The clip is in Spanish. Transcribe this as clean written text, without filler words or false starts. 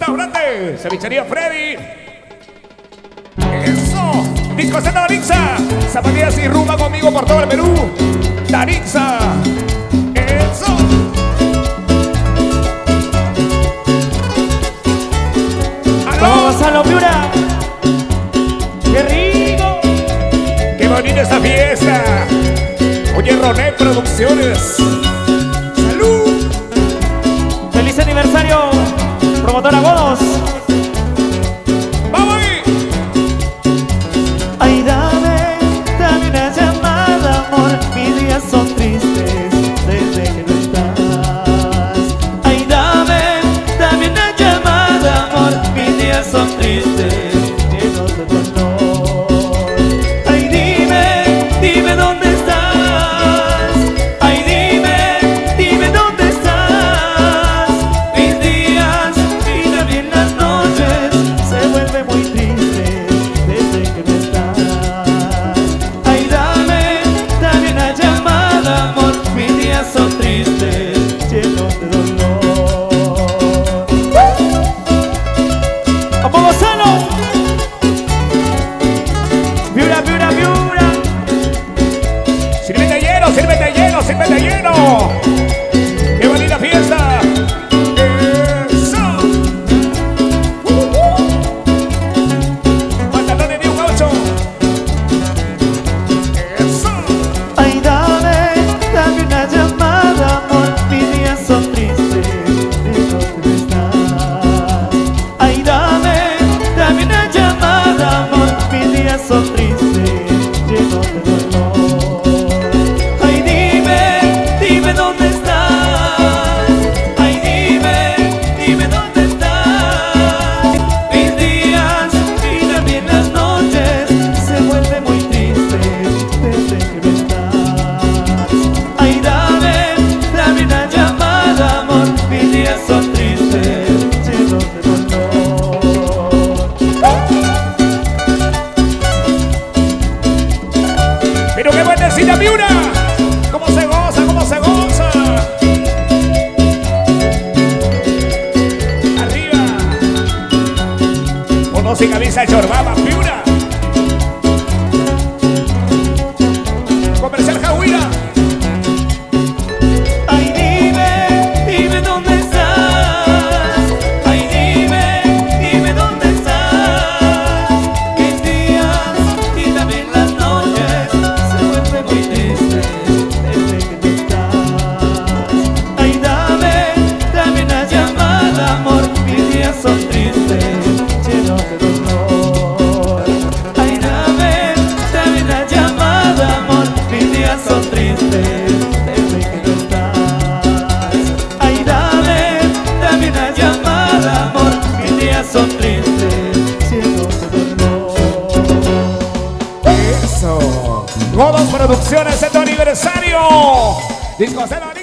Restaurante, cevichería Freddy. Eso, Discoteca Darixa, zapatillas y rumba conmigo por todo el Perú. Darixa, eso. Vamos a la Piura. ¡Qué rico! ¡Qué bonita esta fiesta! Oye, Roné Producciones. ¡Salud! ¡Feliz aniversario! Promotora Godos. ¡Vamos ahí! Ay, dame una llamada, amor. Mis días son tristes desde que no estás. Ay, dame una llamada, amor. Mis días son tristes, llenos de dolor. Ay, dime dónde estás. Ay, dime dónde estás. Mis días y también las noches se vuelven muy tristes desde que no estás. Ay, dame una llamada, amor. Mis días son tristes, llenos de dolor. ¡A poco sano! ¡Piura, piura, piura! ¡Sírvete lleno, sírvete lleno, sírvete lleno! ¡Qué bonita fiesta! ¡Eso! ¡Pantalones de un gaucho! ¡Eso! Ay, dame una llamada, amor. Mis días son tristes de donde no estás. Ay, dame una llamada, amor. Mis días son tristes, llenos de dolor. Ay, dime dónde estás. Ay, dime dónde estás. Mis días y también las noches se vuelven muy tristes desde que no estás. Ay, dame una llamada, amor. Mis días son tristes, llenos de dolor. ¡Pero qué buenecita, Piura! ¡Cómo se goza, cómo se goza! ¡Arriba! Uno sin camisa de chorbaba, Piura. Comercial Jahuira. Ay, dime dónde estás. Ay, dime dónde estás. Mis días y también las noches se vuelven muy tristes desde que no estás. Ay, dame una llamada, amor. Mis días son tristes, llenos de dolor. Ay, dame una llamada, amor. Mis días son tristes desde que no estás. Ay, dame una llamada, amor. Mis días son tristes, llenos de dolor. Eso. Godos Producciones en tu aniversario. Discoteca